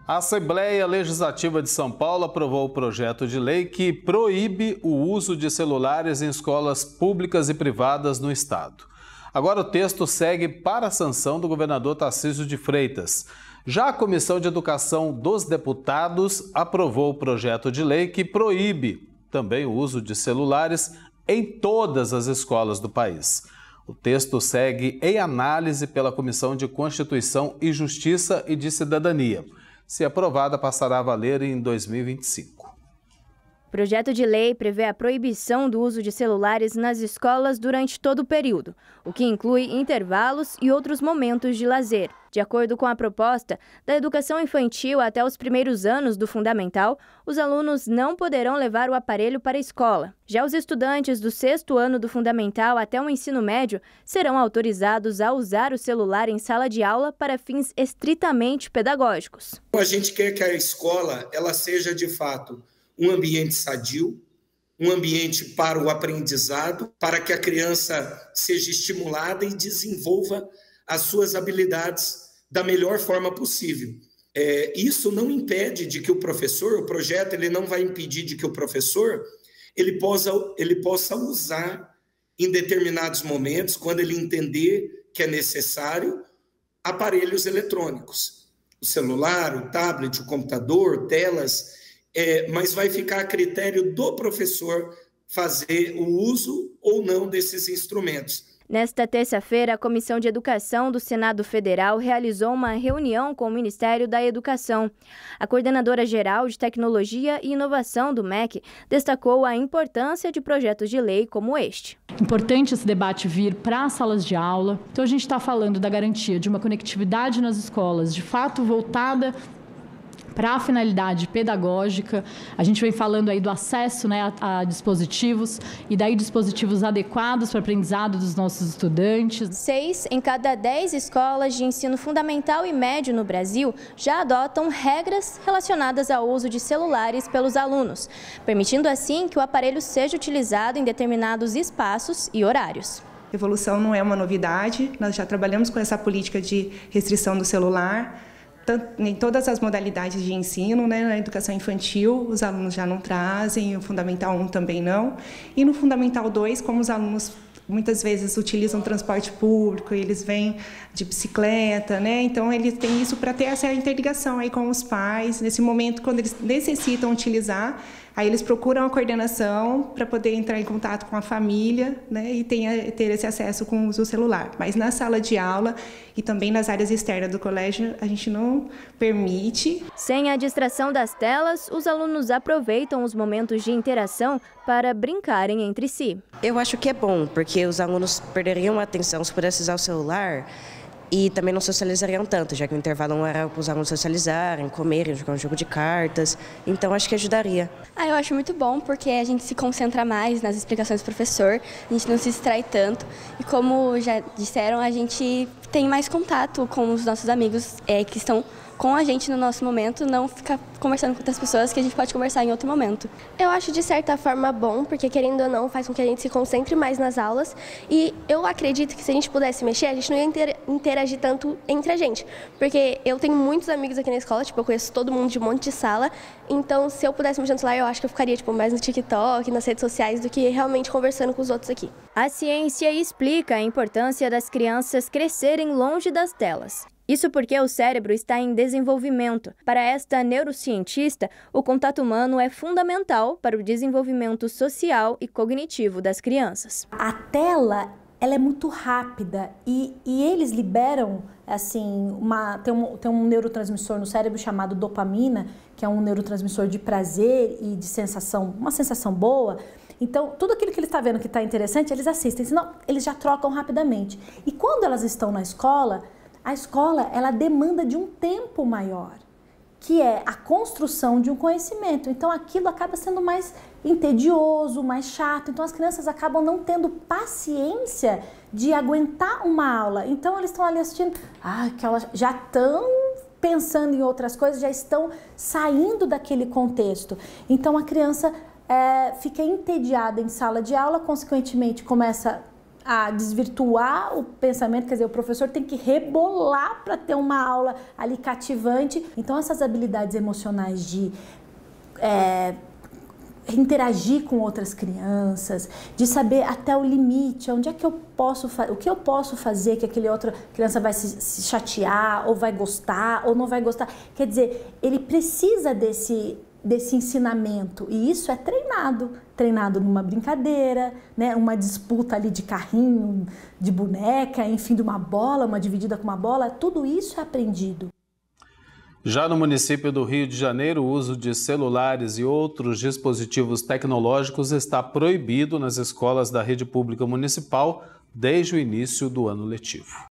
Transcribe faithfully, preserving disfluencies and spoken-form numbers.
A Assembleia Legislativa de São Paulo aprovou o projeto de lei que proíbe o uso de celulares em escolas públicas e privadas no estado. Agora o texto segue para a sanção do governador Tarcísio de Freitas. Já a Comissão de Educação dos Deputados aprovou o projeto de lei que proíbe também o uso de celulares em todas as escolas do país. O texto segue em análise pela Comissão de Constituição e Justiça e de Cidadania. Se aprovada, passará a valer em dois mil e vinte e cinco. O projeto de lei prevê a proibição do uso de celulares nas escolas durante todo o período, o que inclui intervalos e outros momentos de lazer. De acordo com a proposta, da educação infantil até os primeiros anos do fundamental, os alunos não poderão levar o aparelho para a escola. Já os estudantes do sexto ano do fundamental até o ensino médio serão autorizados a usar o celular em sala de aula para fins estritamente pedagógicos. A gente quer que a escola ela seja, de fato, um ambiente sadio, um ambiente para o aprendizado, para que a criança seja estimulada e desenvolva as suas habilidades da melhor forma possível. É, isso não impede de que o professor, o projeto, ele não vai impedir de que o professor ele possa, ele possa usar em determinados momentos, quando ele entender que é necessário, aparelhos eletrônicos. O celular, o tablet, o computador, telas, é, mas vai ficar a critério do professor fazer o uso ou não desses instrumentos. Nesta terça-feira, a Comissão de Educação do Senado Federal realizou uma reunião com o Ministério da Educação. A coordenadora-geral de Tecnologia e Inovação do M E C destacou a importância de projetos de lei como este. Importante esse debate vir para as salas de aula. Então, a gente está falando da garantia de uma conectividade nas escolas, de fato voltada para a finalidade pedagógica. A gente vem falando aí do acesso, né, a, a dispositivos e daí dispositivos adequados para o aprendizado dos nossos estudantes. Seis em cada dez escolas de ensino fundamental e médio no Brasil já adotam regras relacionadas ao uso de celulares pelos alunos, permitindo assim que o aparelho seja utilizado em determinados espaços e horários. Evolução não é uma novidade, nós já trabalhamos com essa política de restrição do celular. Em todas as modalidades de ensino, né? Na educação infantil, os alunos já não trazem, o Fundamental um também não. E no Fundamental dois, como os alunos muitas vezes utilizam transporte público, eles vêm de bicicleta, né? Então eles têm isso para ter essa interligação aí com os pais. Nesse momento, quando eles necessitam utilizar, aí eles procuram a coordenação para poder entrar em contato com a família, né, e tenha, ter esse acesso com o uso do celular. Mas na sala de aula e também nas áreas externas do colégio, a gente não permite. Sem a distração das telas, os alunos aproveitam os momentos de interação para brincarem entre si. Eu acho que é bom, porque os alunos perderiam a atenção se pudessem usar o celular. E também não socializariam tanto, já que o intervalo era para os alunos socializarem, comerem, jogar um jogo de cartas. Então, acho que ajudaria. Ah, eu acho muito bom, porque a gente se concentra mais nas explicações do professor, a gente não se distrai tanto. E como já disseram, a gente tem mais contato com os nossos amigos é, que estão com a gente no nosso momento, não ficar conversando com outras pessoas que a gente pode conversar em outro momento. Eu acho de certa forma bom, porque querendo ou não faz com que a gente se concentre mais nas aulas e eu acredito que se a gente pudesse mexer, a gente não ia interagir tanto entre a gente, porque eu tenho muitos amigos aqui na escola, tipo, eu conheço todo mundo de um monte de sala, então se eu pudesse mexer no celular, eu acho que eu ficaria tipo, mais no TikTok, nas redes sociais, do que realmente conversando com os outros aqui. A ciência explica a importância das crianças crescerem longe das telas. Isso porque o cérebro está em desenvolvimento. Para esta neurocientista, o contato humano é fundamental para o desenvolvimento social e cognitivo das crianças. A tela, ela é muito rápida e, e eles liberam, assim, uma, tem, um, tem um neurotransmissor no cérebro chamado dopamina, que é um neurotransmissor de prazer e de sensação, uma sensação boa. Então, tudo aquilo que eles estão vendo que está interessante, eles assistem, senão eles já trocam rapidamente. E quando elas estão na escola, a escola, ela demanda de um tempo maior, que é a construção de um conhecimento. Então, aquilo acaba sendo mais entedioso, mais chato. Então, as crianças acabam não tendo paciência de aguentar uma aula. Então, eles estão ali assistindo, ah, que elas já estão pensando em outras coisas, já estão saindo daquele contexto. Então, a criança é, fica entediada em sala de aula, consequentemente, começa a desvirtuar o pensamento, quer dizer, o professor tem que rebolar para ter uma aula ali cativante. Então essas habilidades emocionais de é, interagir com outras crianças, de saber até o limite, onde é que eu posso, o que eu posso fazer que aquele outra criança vai se, se chatear, ou vai gostar, ou não vai gostar. Quer dizer, ele precisa desse, desse ensinamento, e isso é treinado, treinado numa brincadeira, né, uma disputa ali de carrinho, de boneca, enfim, de uma bola, uma dividida com uma bola, tudo isso é aprendido. Já no município do Rio de Janeiro, o uso de celulares e outros dispositivos tecnológicos está proibido nas escolas da rede pública municipal desde o início do ano letivo.